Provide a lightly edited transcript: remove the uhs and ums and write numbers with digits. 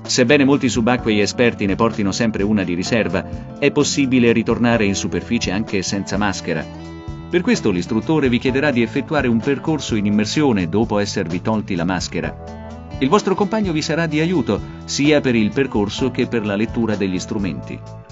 Sebbene molti subacquei esperti ne portino sempre una di riserva, è possibile ritornare in superficie anche senza maschera. Per questo l'istruttore vi chiederà di effettuare un percorso in immersione dopo esservi tolti la maschera. Il vostro compagno vi sarà di aiuto, sia per il percorso che per la lettura degli strumenti.